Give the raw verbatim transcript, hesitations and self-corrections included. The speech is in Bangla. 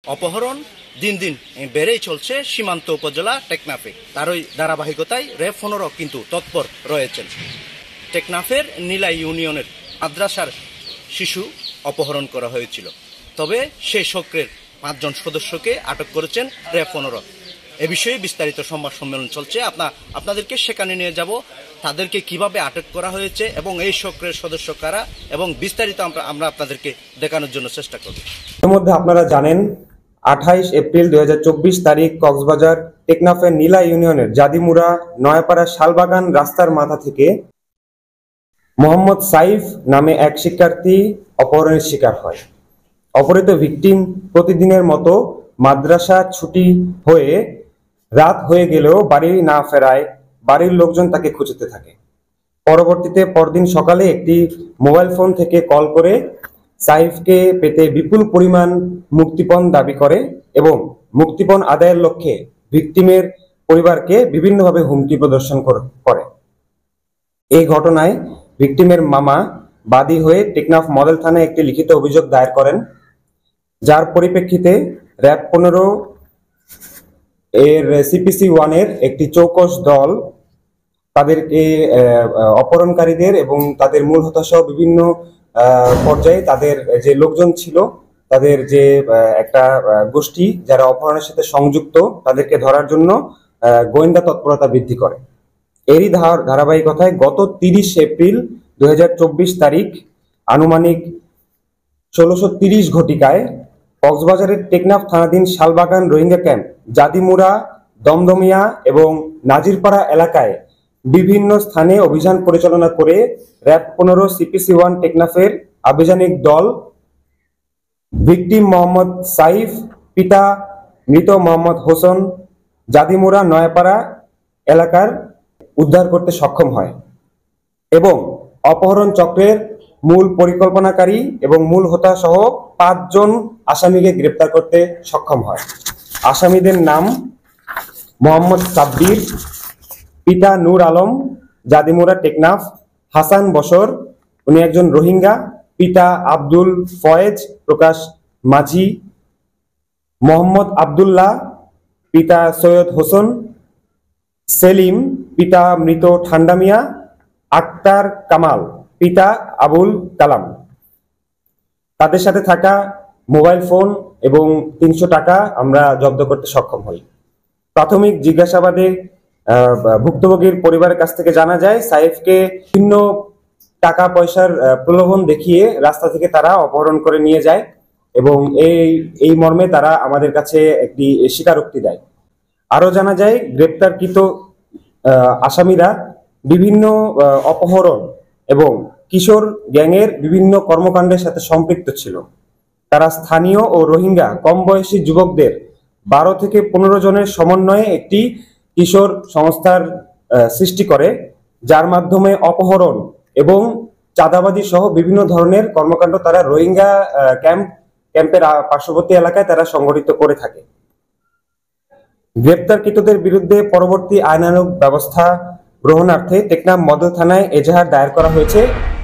অপহরণ দিন দিন বেড়েই চলছে সীমান্ত উপজেলা টেকনাফে। তারই ধারাবাহিকতায় র্যাব পনেরো কিন্তু তৎপর রয়েছেন। টেকনাফের নীলা ইউনিয়নের মাদ্রাসার শিশু অপহরণ করা হয়েছিল, তবে সেই চক্রের পাঁচজন সদস্যকে আটক করেছেন র্যাব পনেরো। এ বিষয়ে বিস্তারিত সংবাদ সম্মেলন চলছে, আপনার আপনাদেরকে সেখানে নিয়ে যাব, তাদেরকে কিভাবে আটক করা হয়েছে এবং এই চক্রের সদস্য কারা এবং বিস্তারিত আমরা আমরা আপনাদেরকে দেখানোর জন্য চেষ্টা করব। এর মধ্যে আপনারা জানেন আঠাইশ এপ্রিল দুই হাজার চব্বিশ তারিখ কক্সবাজার টেকনাফের নীলা ইউনিয়নের জাদিমুরা নয়াপাড়া শালবাগান রাস্তার মাথা থেকে মোহাম্মদ সাইফ নামে এক শিক্ষার্থী অপহরণের শিকার হয়। অপহৃত ভিকটিম প্রতিদিনের মতো মাদ্রাসা ছুটি হয়ে রাত হয়ে গেলেও বাড়ি না ফেরায় বাড়ির লোকজন তাকে খুঁজতে থাকে। পরবর্তীতে পরদিন সকালে একটি মোবাইল ফোন থেকে কল করে সাইফকে পেতে বিপুল পরিমাণ মুক্তিপণ দাবি করে এবং মুক্তিপণ আদায়ের লক্ষ্যে ভিকটিমের পরিবারকে বিভিন্নভাবে হুমকি প্রদর্শন করে। এই ঘটনায় ভিকটিমের মামা বাদী হয়ে টেকনাফ মডেল থানায় একটি লিখিত অভিযোগ দায়ের করেন, যার পরিপ্রেক্ষিতে র্যাব পনেরো এর সিপিসি ওয়ানের একটি চৌকস দল তাদেরকে অপহরণকারীদের এবং তাদের মূল হোতা সহ বিভিন্ন পর্যায়ে তাদের যে লোকজন ছিল, তাদের যে একটা গোষ্ঠী যারা অপহরণের সাথে সংযুক্ত, তাদেরকে ধরার জন্য গোয়েন্দা তৎপরতা বৃদ্ধি করে। এরই ধারাবাহিকতায় গত তিরিশ এপ্রিল দুই হাজার চব্বিশ তারিখ আনুমানিক ষোলোশো তিরিশ ঘটিকায় কক্সবাজারের টেকনাফ থানাধীন শালবাগান রোহিঙ্গা ক্যাম্প, জাদিমুরা, দমদমিয়া এবং নাজিরপাড়া এলাকায় বিভিন্ন স্থানে অভিযান পরিচালনা করে র্যাব পনেরো সিপিসি ওয়ান টেকনাফের আভিযানিক দল ভিকটিম মোহাম্মদ সাইফ, পিতা মৃত মোহাম্মদ হোসেন, জাদিমুরা নয়াপাড়া এলাকার উদ্ধার করতে সক্ষম হয় এবং অপহরণ চক্রের মূল পরিকল্পনাকারী এবং মূল হোতা সহ পাঁচজন আসামিকে গ্রেপ্তার করতে সক্ষম হয়। আসামিদের নাম মোহাম্মদ সাব্বির, পিতা নূর আলম, জাদিমুরা টেকনাফ; হাসান বশর, উনি একজন রোহিঙ্গা, পিতা আব্দুল ফয়েজ প্রকাশ মাঝি; মোহাম্মদ আবদুল্লাহ, পিতা সৈয়দ হোসেন; সেলিম, পিতা মৃত ঠান্ডা মিয়া; আক্তার কামাল, পিতা আবুল কালাম। তাদের সাথে থাকা মোবাইল ফোন এবং তিনশো টাকা আমরা জব্দ করতে সক্ষম হই। প্রাথমিক জিজ্ঞাসাবাদে ভুক্তভোগীর পরিবারের কাছ থেকে জানা যায় সাইফকে বিভিন্ন টাকা পয়সার প্রলোভন দেখিয়ে রাস্তা থেকে তারা অপহরণ করে নিয়ে যায় এবং এই এই মর্মে তারা আমাদের কাছে একটি স্বীকারোক্তি দেয়। আরো জানা যায় গ্রেপ্তারকৃত আসামিরা বিভিন্ন অপহরণ এবং কিশোর গ্যাংয়ের বিভিন্ন কর্মকাণ্ডের সাথে সম্পৃক্ত ছিল। তারা স্থানীয় ও রোহিঙ্গা কম বয়সী যুবকদের বারো থেকে পনেরো জনের সমন্বয়ে একটি কিশোর সংস্থার সৃষ্টি করে, যার মাধ্যমে অপহরণ এবং চাঁদাবাজি সহ বিভিন্ন ধরনের কর্মকাণ্ড তারা রোহিঙ্গা ক্যাম্প ক্যাম্পের পার্শ্ববর্তী এলাকায় তারা সংগঠিত করে থাকে। গ্রেপ্তারকৃতদের বিরুদ্ধে পরবর্তী আইনানুগ ব্যবস্থা গ্রহণার্থে টেকনাফ মডেল থানায় এজাহার দায়ের করা হয়েছে।